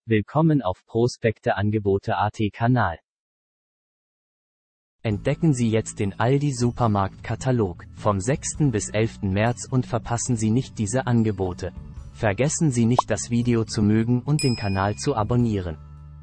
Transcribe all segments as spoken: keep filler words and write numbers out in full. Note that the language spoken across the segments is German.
Willkommen auf Prospekte Angebote A T Kanal. Entdecken Sie jetzt den Aldi Supermarkt-Katalog vom sechsten bis elften März und verpassen Sie nicht diese Angebote. Vergessen Sie nicht, das Video zu mögen und den Kanal zu abonnieren.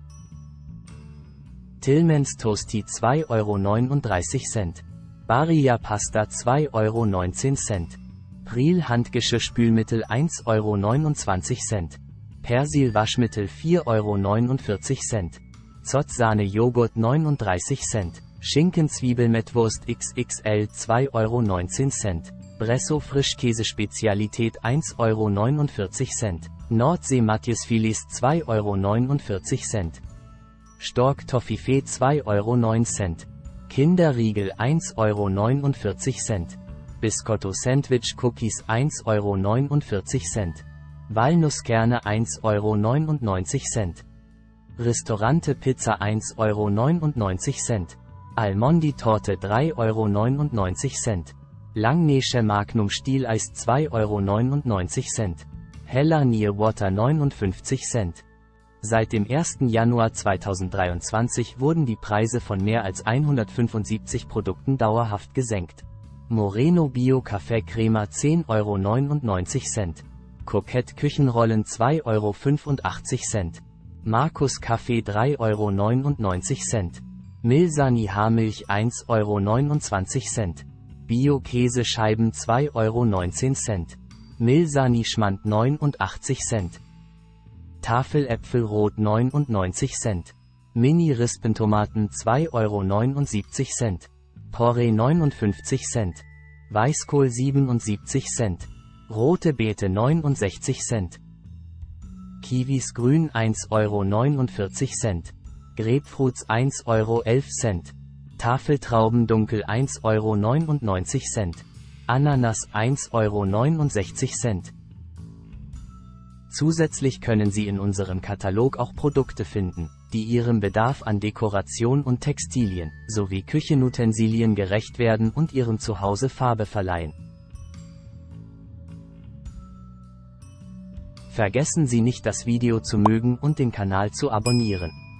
Tillmans Toasty zwei Euro neununddreißig. Barilla Pasta zwei Euro neunzehn. Pril Handgeschirrspülmittel ein Euro neunundzwanzig. Persil Waschmittel vier Euro neunundvierzig. Zott Sahne Joghurt neununddreißig Cent. Schinken Zwiebelmettwurst X X L zwei Euro neunzehn. Bresso Frischkäse Spezialität ein Euro neunundvierzig. Nordsee Matjesfilets zwei Euro neunundvierzig. Stork Toffifee zwei Euro neun. Kinderriegel ein Euro neunundvierzig. Biscotto Sandwich Cookies ein Euro neunundvierzig. Walnusskerne ein Euro neunundneunzig. Ristorante Pizza ein Euro neunundneunzig. Almondi Torte drei Euro neunundneunzig. Langnese Magnum Stieleis zwei Euro neunundneunzig. Hella Near Water neunundfünfzig Cent. Seit dem ersten Januar zweitausenddreiundzwanzig wurden die Preise von mehr als hundertfünfundsiebzig Produkten dauerhaft gesenkt. Moreno Bio Kaffee Crema zehn Euro neunundneunzig. Kokett Küchenrollen zwei Euro fünfundachtzig. Markus Kaffee drei Euro neunundneunzig. Milsani Haarmilch ein Euro neunundzwanzig. Bio Käsescheiben zwei Euro neunzehn. Milsani Schmand neunundachtzig Cent. Tafeläpfel Rot neunundneunzig Cent. Mini Rispentomaten zwei Euro neunundsiebzig. Porree neunundfünfzig Cent. Weißkohl siebenundsiebzig Cent. Rote Beete neunundsechzig Cent. Kiwis Grün ein Euro neunundvierzig. Grapefruits ein Euro elf. Tafeltrauben Dunkel ein Euro neunundneunzig. Ananas ein Euro neunundsechzig. Zusätzlich können Sie in unserem Katalog auch Produkte finden, die Ihrem Bedarf an Dekoration und Textilien, sowie Küchenutensilien gerecht werden und Ihrem Zuhause Farbe verleihen. Vergessen Sie nicht, das Video zu mögen und den Kanal zu abonnieren.